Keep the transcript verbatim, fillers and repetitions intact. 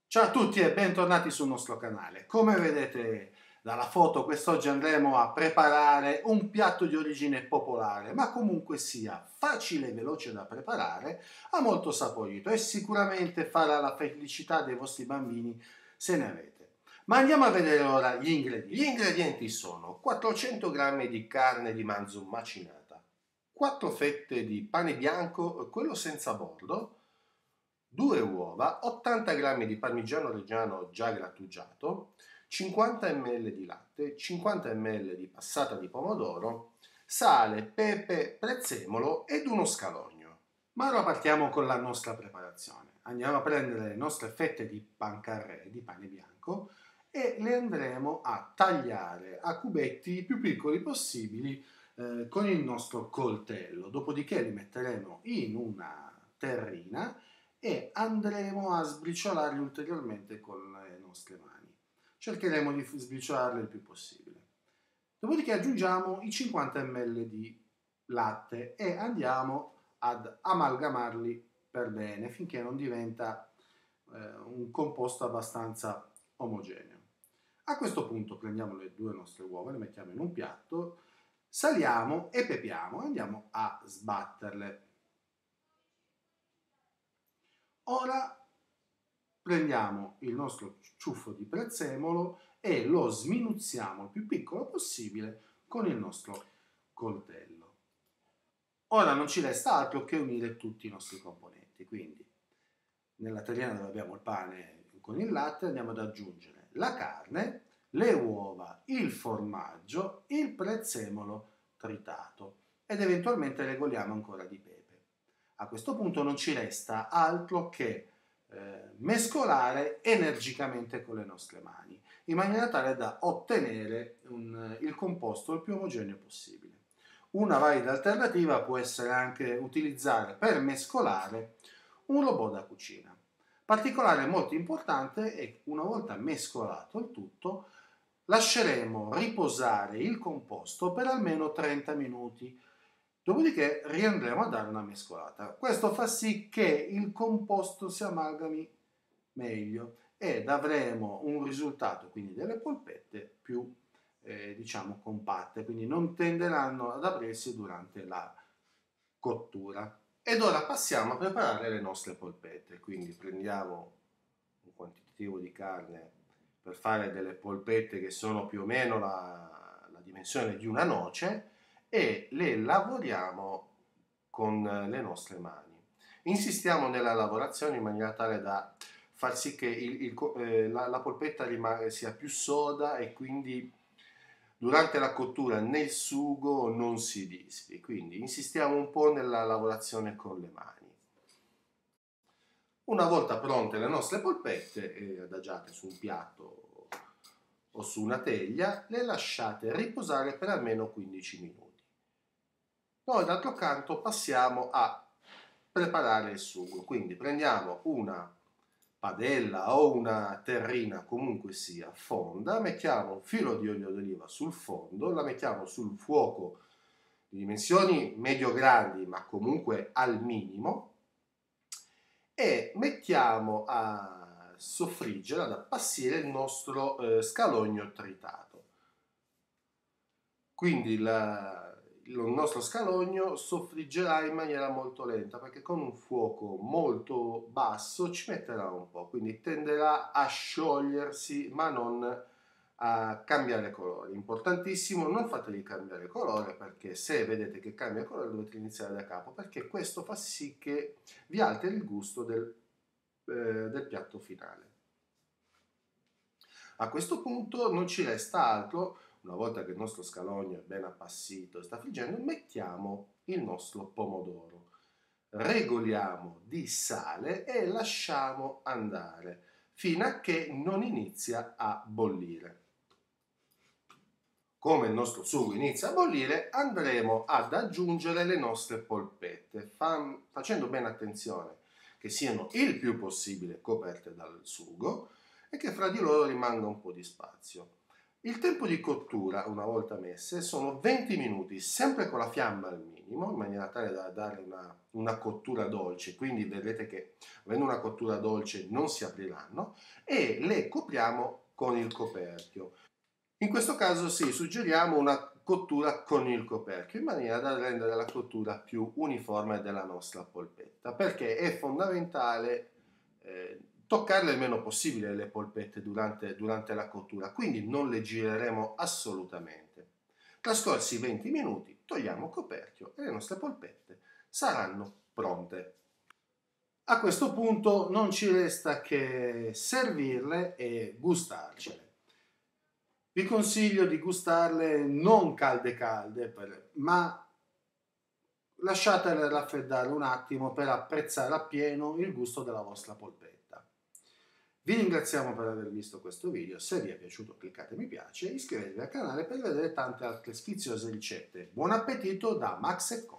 Ciao a tutti e bentornati sul nostro canale. Come vedete dalla foto, quest'oggi andremo a preparare un piatto di origine popolare, ma comunque sia facile e veloce da preparare, ha molto saporito e sicuramente farà la felicità dei vostri bambini se ne avete. Ma andiamo a vedere ora gli ingredienti. Gli ingredienti sono quattrocento grammi di carne di manzo macinata, quattro fette di pane bianco, quello senza bordo, due uova, ottanta grammi di parmigiano reggiano già grattugiato, cinquanta millilitri di latte, cinquanta millilitri di passata di pomodoro, sale, pepe, prezzemolo ed uno scalogno. Ma ora partiamo con la nostra preparazione. Andiamo a prendere le nostre fette di pan carré, di pane bianco, e le andremo a tagliare a cubetti più piccoli possibili eh, con il nostro coltello. Dopodiché li metteremo in una terrina e andremo a sbriciolarli ulteriormente con le nostre mani. Cercheremo di sbriciolarli il più possibile. Dopodiché aggiungiamo i cinquanta millilitri di latte e andiamo ad amalgamarli per bene finché non diventa eh, un composto abbastanza omogeneo. A questo punto prendiamo le due nostre uova, le mettiamo in un piatto, saliamo e pepiamo e andiamo a sbatterle. Ora prendiamo il nostro ciuffo di prezzemolo e lo sminuzziamo il più piccolo possibile con il nostro coltello. Ora non ci resta altro che unire tutti i nostri componenti, quindi nella terrina dove abbiamo il pane con il latte andiamo ad aggiungere la carne, le uova, il formaggio, il prezzemolo tritato ed eventualmente regoliamo ancora di pepe. A questo punto non ci resta altro che eh, mescolare energicamente con le nostre mani in maniera tale da ottenere un, il composto il più omogeneo possibile. Una valida alternativa può essere anche utilizzare per mescolare un robot da cucina. Particolare molto importante è che una volta mescolato il tutto lasceremo riposare il composto per almeno trenta minuti, dopodiché riandremo a dare una mescolata. Questo fa sì che il composto si amalgami meglio ed avremo un risultato, quindi delle polpette più eh, diciamo compatte, quindi non tenderanno ad aprirsi durante la cottura. Ed ora passiamo a preparare le nostre polpette, quindi prendiamo un quantitativo di carne per fare delle polpette che sono più o meno la, la dimensione di una noce e le lavoriamo con le nostre mani. Insistiamo nella lavorazione in maniera tale da far sì che il, il, eh, la, la polpetta rimane, sia più soda e quindi durante la cottura nel sugo non si disfi, quindi insistiamo un po' nella lavorazione con le mani. Una volta pronte le nostre polpette e adagiate su un piatto o su una teglia, le lasciate riposare per almeno quindici minuti. Poi d'altro canto passiamo a preparare il sugo, quindi prendiamo una padella o una terrina, comunque sia fonda, mettiamo un filo di olio d'oliva sul fondo, la mettiamo sul fuoco di dimensioni medio-grandi ma comunque al minimo e mettiamo a soffriggere, ad appassire il nostro eh, scalogno tritato. Quindi la, il nostro scalogno soffriggerà in maniera molto lenta perché con un fuoco molto basso ci metterà un po', quindi tenderà a sciogliersi ma non a cambiare colore. Importantissimo, non fateli cambiare colore perché se vedete che cambia colore dovete iniziare da capo perché questo fa sì che vi alteri il gusto del, eh, del piatto finale. A questo punto non ci resta altro, una volta che il nostro scalogno è ben appassito e sta friggendo, mettiamo il nostro pomodoro, regoliamo di sale e lasciamo andare fino a che non inizia a bollire. Come il nostro sugo inizia a bollire, andremo ad aggiungere le nostre polpette, facendo bene attenzione che siano il più possibile coperte dal sugo e che fra di loro rimanga un po' di spazio. Il tempo di cottura, una volta messe, sono venti minuti, sempre con la fiamma al minimo, in maniera tale da dare una, una cottura dolce, quindi vedrete che avendo una cottura dolce non si apriranno, e le copriamo con il coperchio. In questo caso sì, suggeriamo una cottura con il coperchio, in maniera da rendere la cottura più uniforme della nostra polpetta, perché è fondamentale eh, toccarle il meno possibile le polpette durante, durante la cottura, quindi non le gireremo assolutamente. Trascorsi venti minuti, togliamo il coperchio e le nostre polpette saranno pronte. A questo punto non ci resta che servirle e gustarcele. Vi consiglio di gustarle non calde calde, ma lasciatele raffreddare un attimo per apprezzare appieno il gusto della vostra polpetta. Vi ringraziamo per aver visto questo video, se vi è piaciuto cliccate mi piace e iscrivetevi al canale per vedere tante altre sfiziose ricette. Buon appetito da Max e Co.